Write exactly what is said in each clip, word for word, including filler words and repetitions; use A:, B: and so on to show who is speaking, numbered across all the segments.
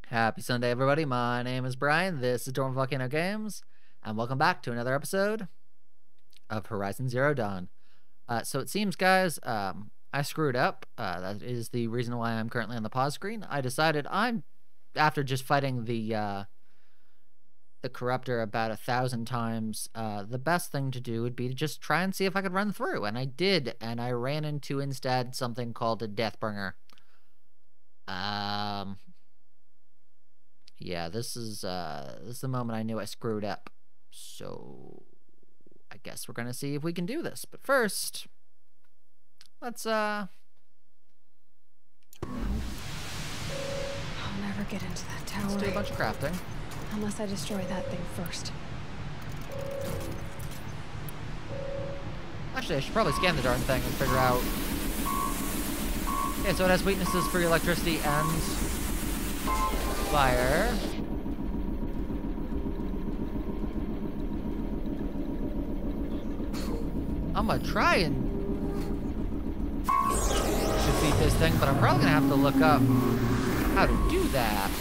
A: Happy Sunday, everybody. My name is Brian. This is Dorm Volcano Games, and welcome back to another episode of Horizon Zero Dawn. Uh, so it seems, guys, um, I screwed up. Uh, that is the reason why I'm currently on the pause screen. I decided I'm, after just fighting the uh, the corruptor about a thousand times, uh, the best thing to do would be to just try and see if I could run through. And I did, and I ran into instead something called a Deathbringer. Um... Yeah, this is uh this is the moment I knew I screwed up. So I guess we're gonna see if we can do this. But first, let's uh
B: I'll never get into that tower.
A: let's do a bunch of crafting.
B: Unless I destroy that thing first.
A: Actually, I should probably scan the darn thing and figure out. Okay, so it has weaknesses for electricity and fire. I'm gonna try and defeat this thing, but I'm probably gonna have to look up how to do that.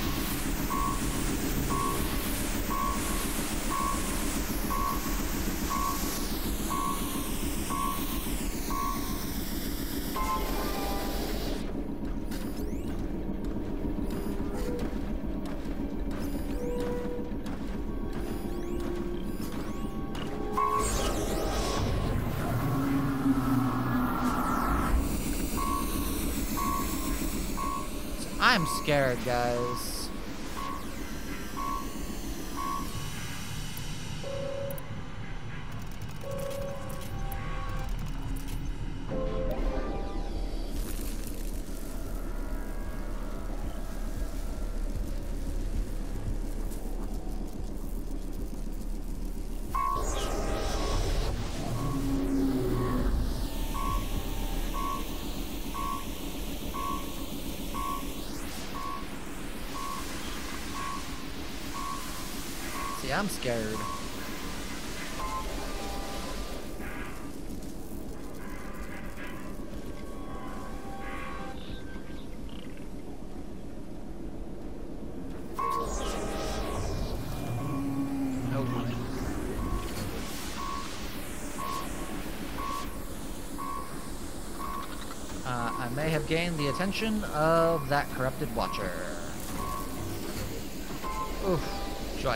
A: I'm scared, guys. See, I'm scared. Oh my. Uh, I may have gained the attention of that corrupted watcher. Oof. Joy.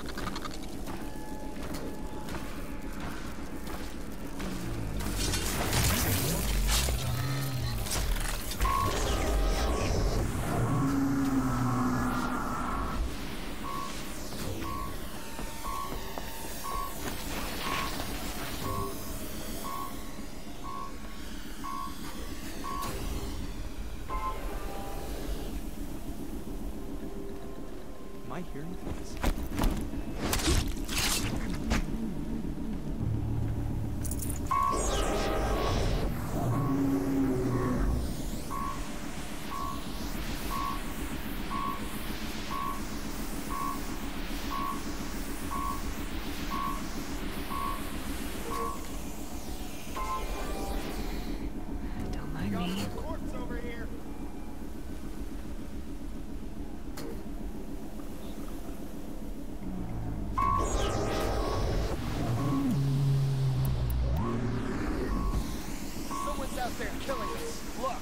C: Am I hearing things?
B: Don't mind me.
D: Someone's out there killing us. Look.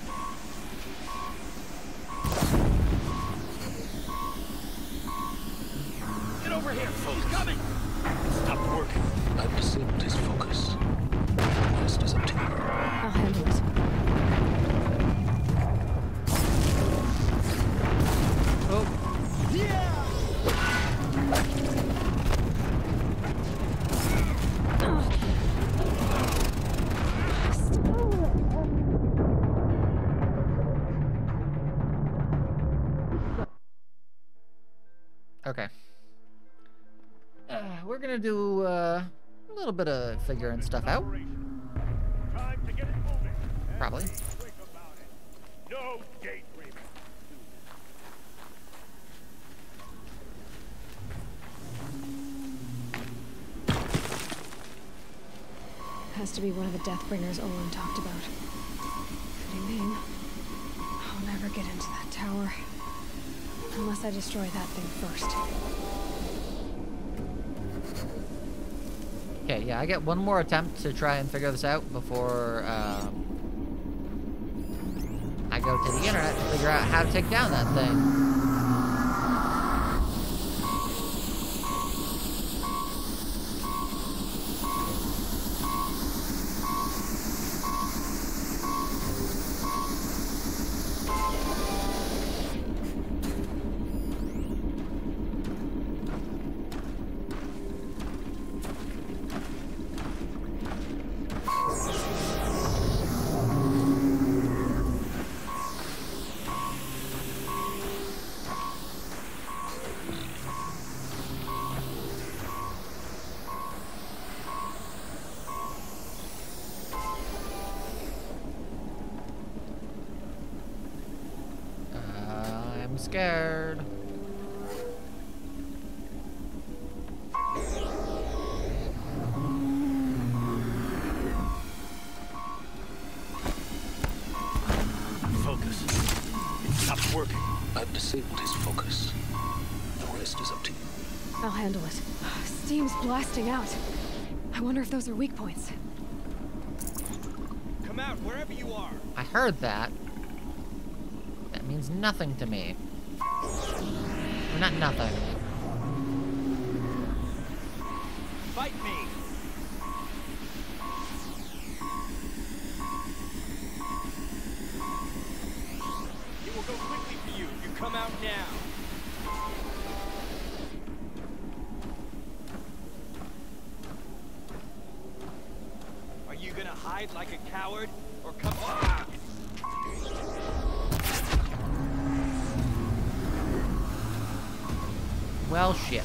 D: Get over here. He's coming.
E: Stop working. I've disabled his focus. The rest is up to you.
B: I'll handle it.
A: Oh.
D: Yeah.
A: Okay. Uh, we're gonna do uh, a little bit of figuring stuff out.
D: Time to get it moving.
A: Probably.
D: Quick about it. No daydreaming.
B: Has to be one of the Deathbringers Olin talked about. Fitting name. I'll never get into that tower. Unless I destroy that thing first.
A: Okay, yeah, I get one more attempt to try and figure this out before um, I go to the internet to figure out how to take down that thing. I'm scared.
E: Focus. It stopped working. I've disabled his focus. The rest is up to you.
B: I'll handle it. Steam's blasting out. I wonder if those are weak points.
D: Come out wherever you are.
A: I heard that. That means nothing to me. Or not nothing.
D: Fight me. It will go quickly for you if you come out now. Are you gonna hide like a coward or come on?
A: Well, shit.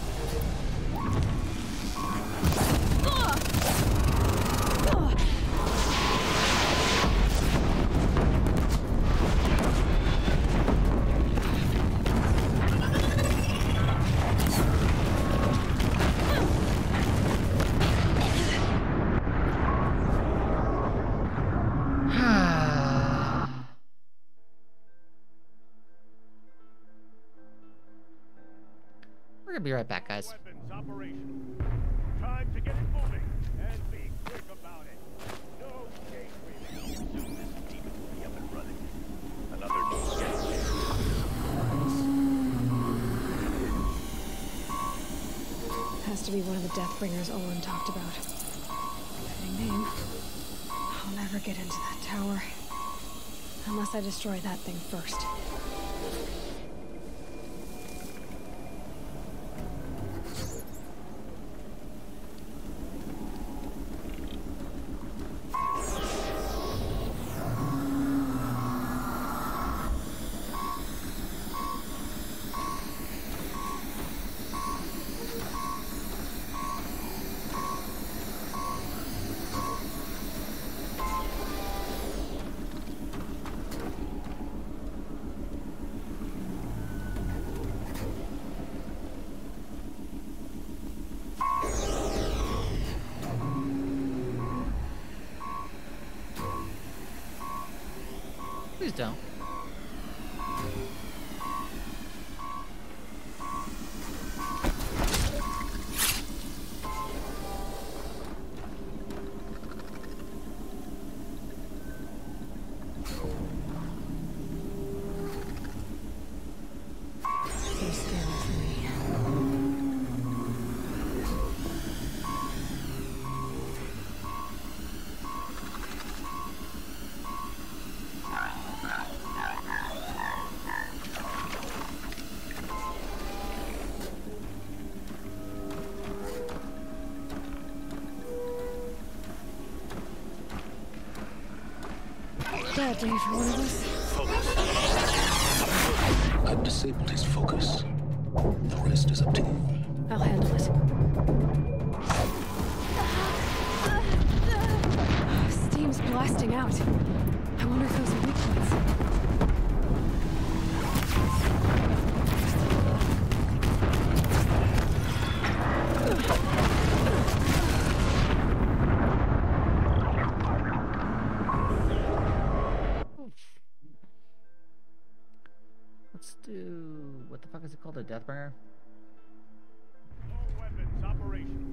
A: We're gonna be right back, guys.
F: Weapons operational. Time to get it moving and be quick about it. No daydreaming. Soon this demon will be up and running. Another new guest.
B: Has to be one of the Deathbringers Olin talked about. Fitting name. I'll never get into that tower. Unless I destroy that thing first.
A: Please don't.
B: Too scary for me. Bad day for one of us.
E: Focus. I've disabled his focus. The rest is up to you.
B: I'll handle it. Steam's blasting out. I wonder if those are weak points.
A: Let's do is it called? A Deathbringer?
F: All weapons operational.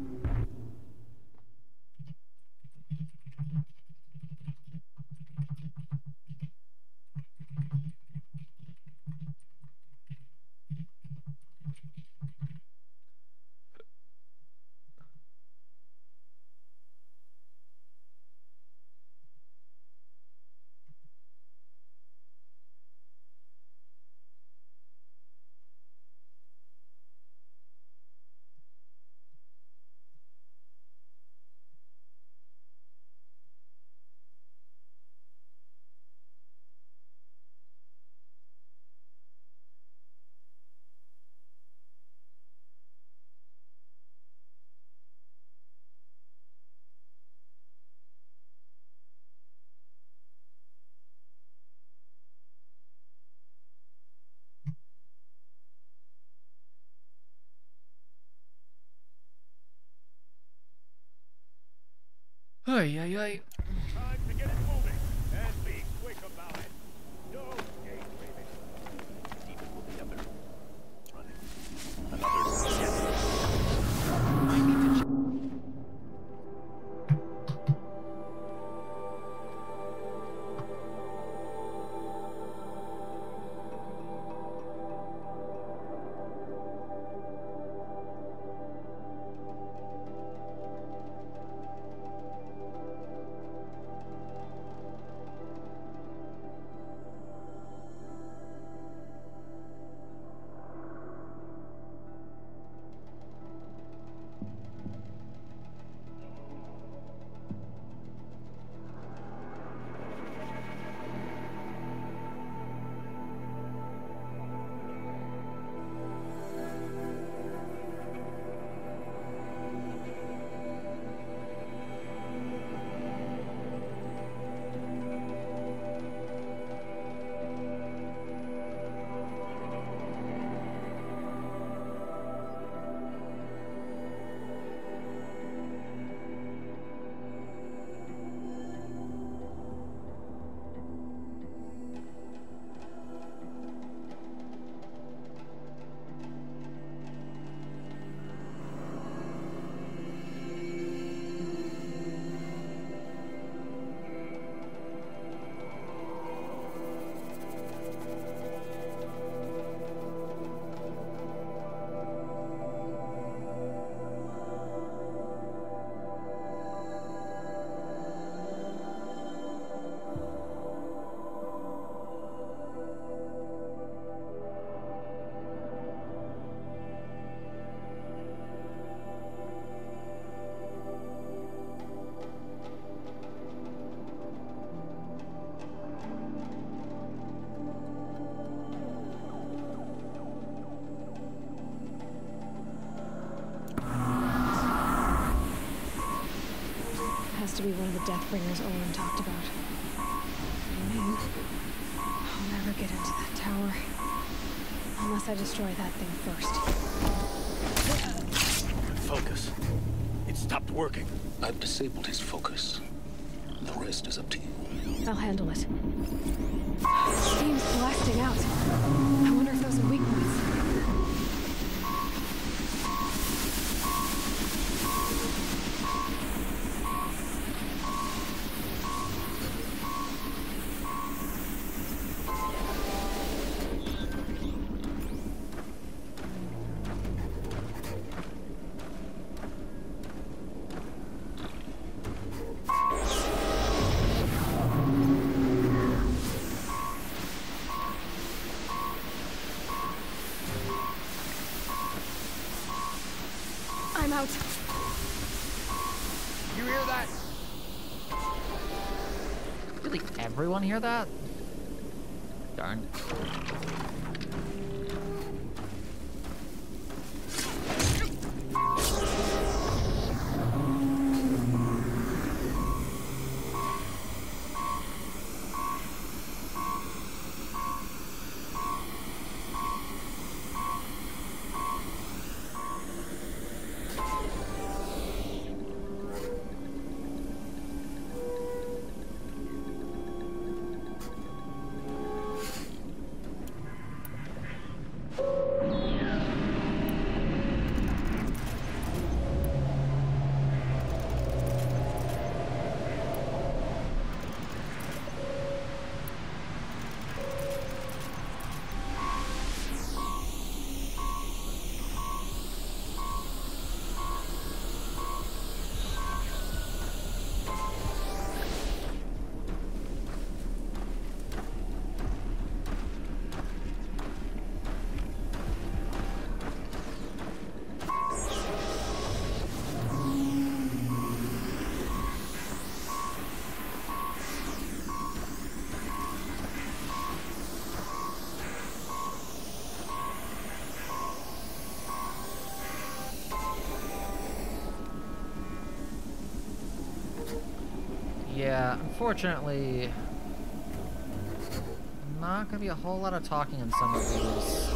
A: Ay, ay, ay.
F: Time to get it moving and be quick about it. No daydreaming.
E: Demon will be up and running. Another yes.
A: I need to check.
B: Has to be one of the Deathbringers Olin talked about. Name. I'll never get into that tower. Unless I destroy that thing first.
E: Focus. It stopped working. I've disabled his focus. The rest is up to you.
B: I'll handle it. Steam's blasting out. I wonder if those are weak points. I'm out.
D: You hear that?
A: Really, everyone hear that? Darn. Yeah, unfortunately, not gonna be a whole lot of talking in some of these.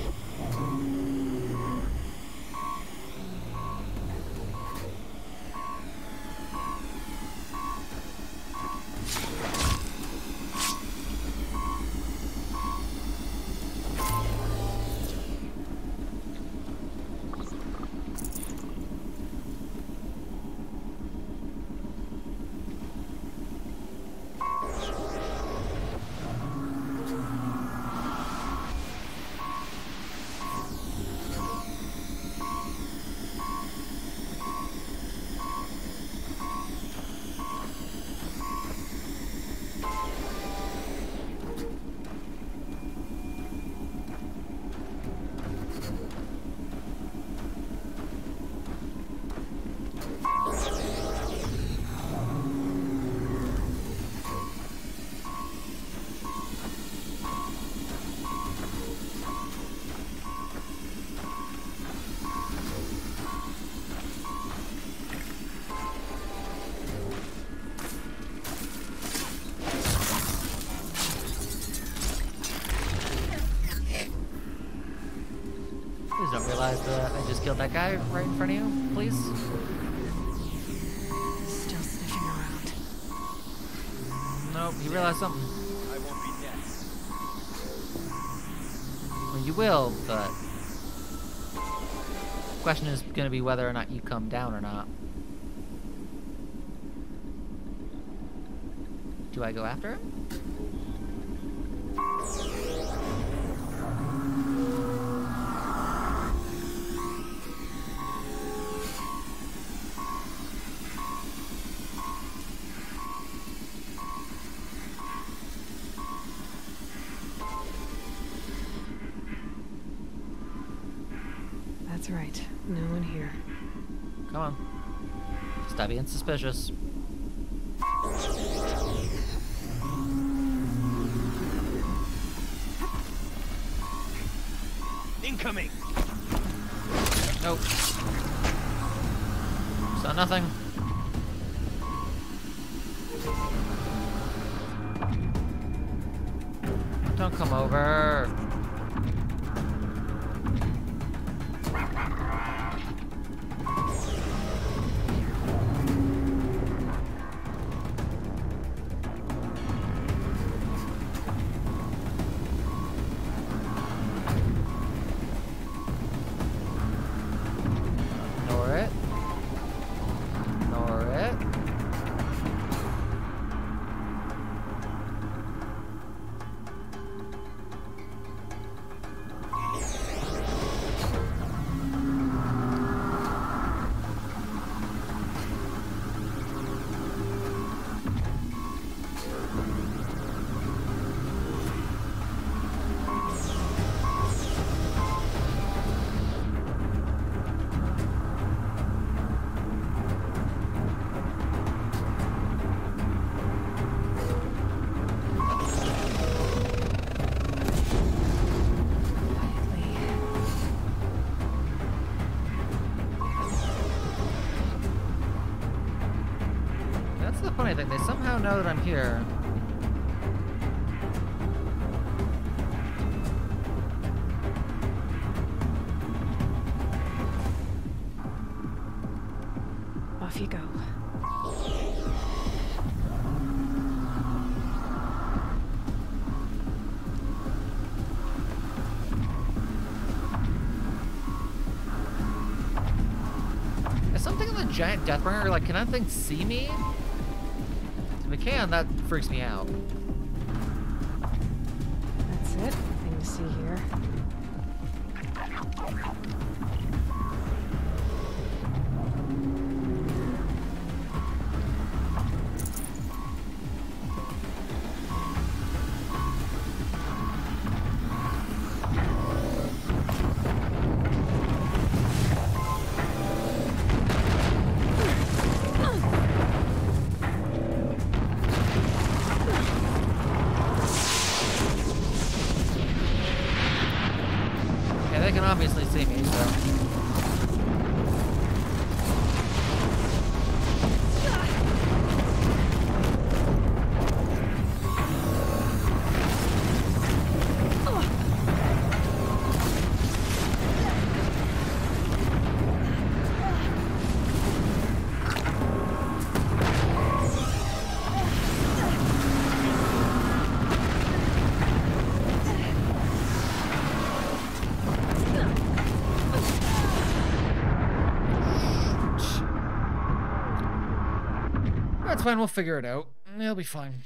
A: Please don't realize that I just killed that guy right in front of you, please.
B: Still sniffing around.
A: Nope, you realize something.
D: I won't be next.
A: Well, you will, but the question is going to be whether or not you come down or not. Do I go after him?
B: That's right. No one here.
A: Come on. Stop being suspicious.
D: Incoming!
A: Nope. Saw nothing. Don't come over. Ignore it. Ignore it. That's the funny thing, they somehow know that I'm here.
B: Off you go.
A: Is something in the giant Deathbringer, like, can that thing see me? If it can, that freaks me out.
B: That's it. Nothing to see here.
A: Yeah, they can obviously see me, so. It's fine. We'll figure it out. It'll be fine.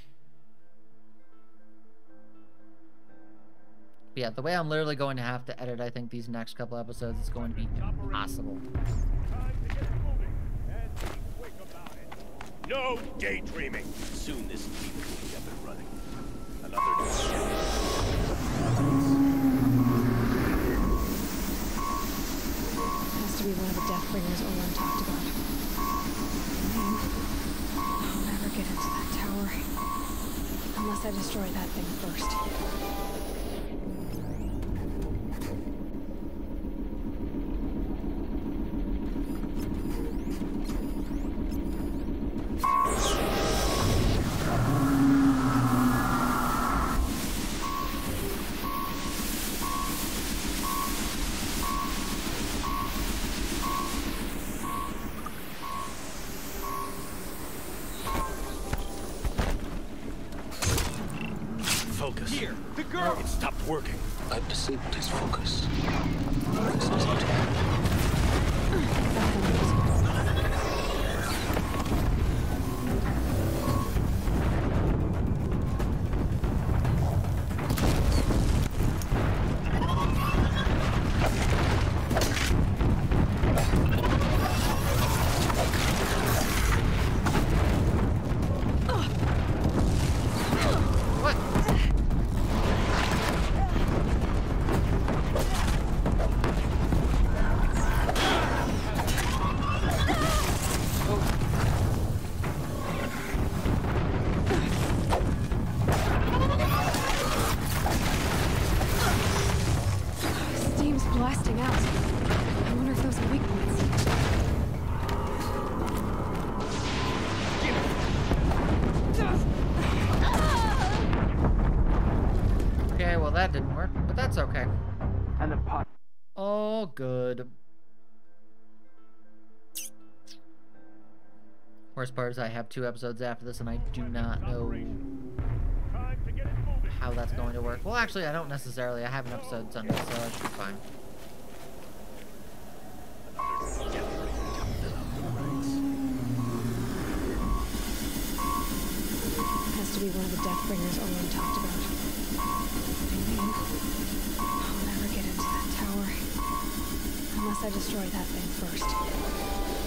A: But yeah, the way I'm literally going to have to edit, I think, these next couple episodes is going to be impossible.
F: Time to get moving and be quick about it. No daydreaming.
E: Soon this demon will be up and running. Another new schedule.
B: Has to be one of the Deathbringers Olin talked about. Name. I'll never get into that tower. Unless I destroy that thing first.
E: Focus.
D: Here, the girl.
E: It stopped working. I've disabled his focus. The rest is up to him.
B: Blasting out. I wonder if those are weak points.
A: Okay, well that didn't work, but that's okay.
C: And the pot.
A: All good. Worst part is I have two episodes after this and I do not know
F: Time to get it moving.
A: how that's going to work. Well, actually, I don't necessarily. I have an episode Sunday, so I should be fine.
B: Has to be one of the Deathbringers Olin talked about. Name. I'll never get into that tower. Unless I destroy that thing first.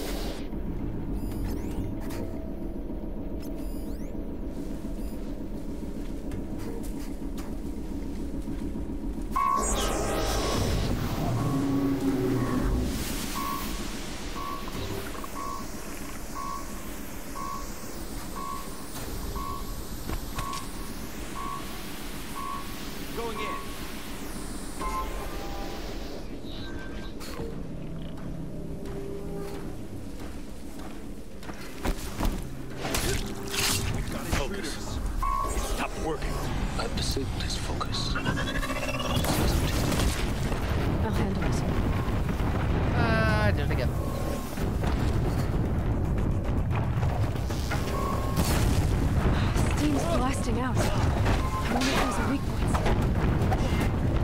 D: Going in. We've got intruders.
E: Focus. It stopped working. I've disabled his focus.
B: I'll handle this.
A: Uh, I did it again.
B: Steam's blasting out. I wonder if those are weak points.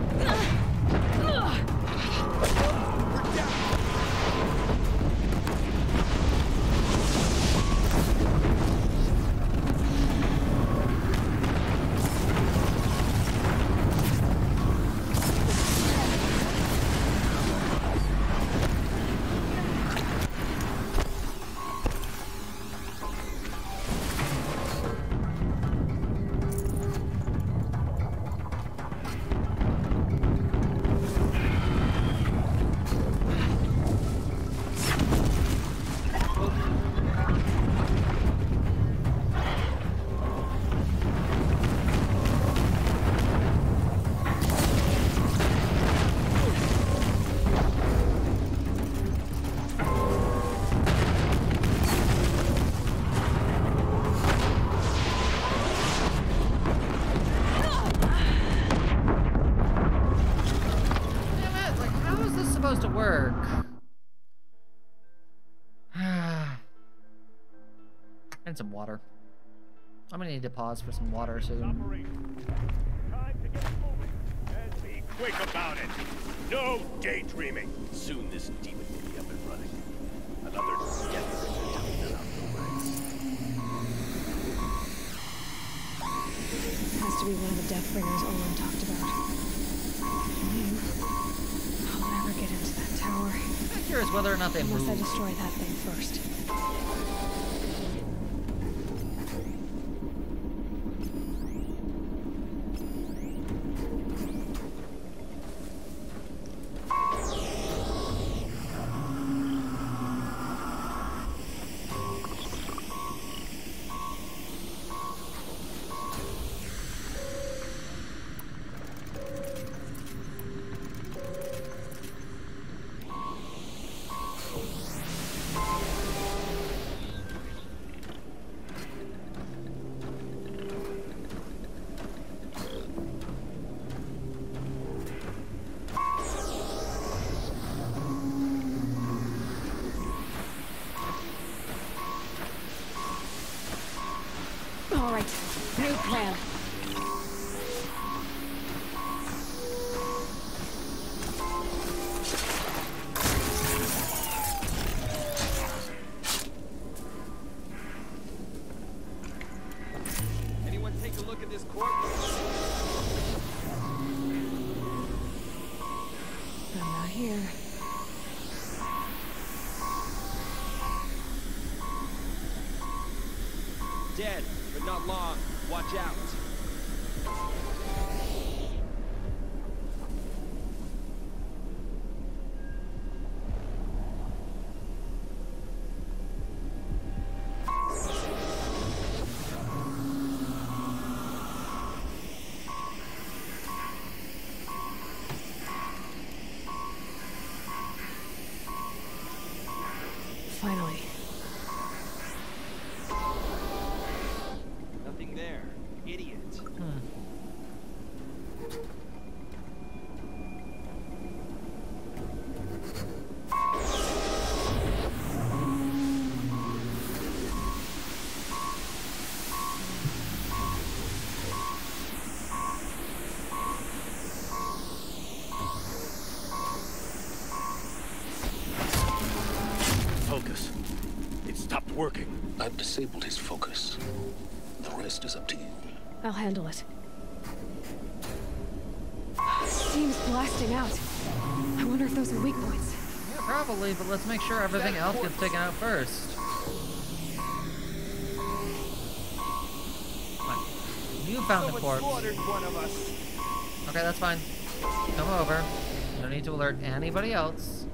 A: To work. And some water. I'm gonna need to pause for some water soon.
F: Time to get moving and be quick about it. No daydreaming.
E: Soon this demon will be up and running. Another Deathbringer to clear out the ranks.
B: be one of the Deathbringers Olin talked about. Name. I'll never get into that tower.
A: I'm curious whether or not they
B: Unless I
A: move.
B: destroy that thing first. All right, new plan.
D: Anyone take a look at this corpse?
B: I'm not here.
D: Dead, but not long. Watch out.
B: Finally.
D: Nothing there. Idiot.
A: Hmm.
E: Focus. It stopped working.
G: I've disabled his focus. The rest is up to you.
B: I'll handle it. Steam's blasting out. I wonder if those are weak points.
A: Yeah, probably, but let's make sure everything else gets taken out first. Fine. You found the
D: Someone
A: corpse.
D: slaughtered one of us.
A: Okay, that's fine. Come over. No need to alert anybody else.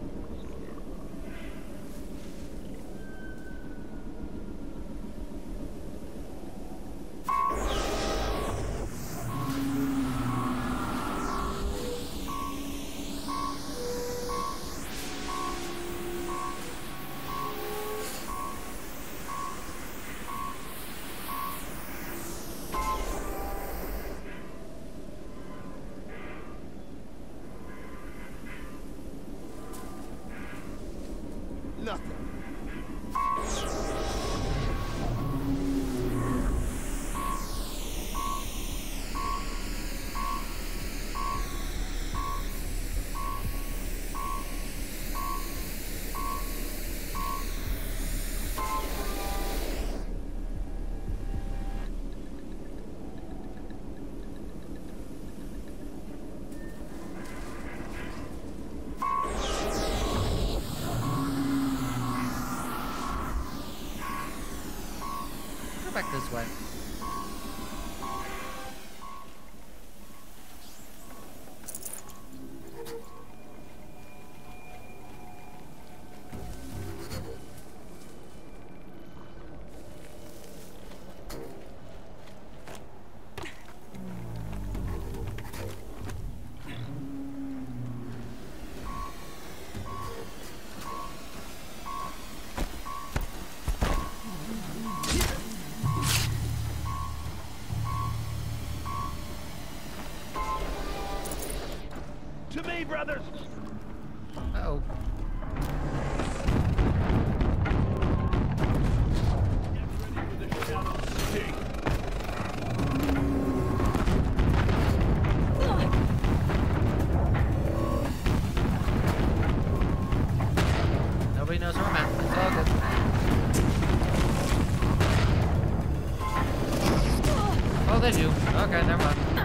D: Nothing.
A: Go back this way.
F: To me, brothers!
A: Uh-oh.
F: Get ready for the shadow sting.
A: Nobody knows where I'm at. It's all good. Oh, they do. Okay, never mind.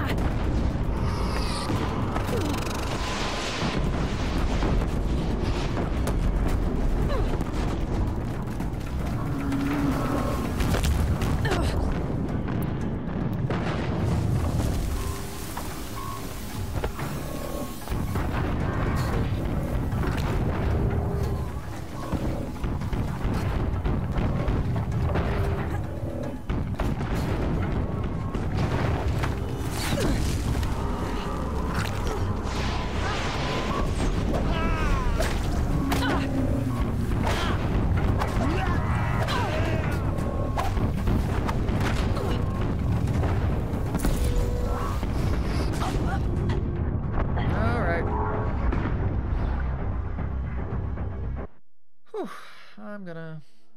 A: Whew. I'm gonna...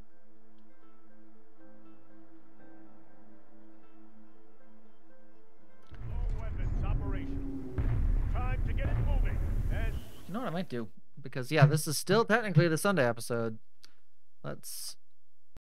F: All weapons operational. Time to get it moving. And
A: You know what I might do? Because, yeah, this is still technically the Sunday episode. Let's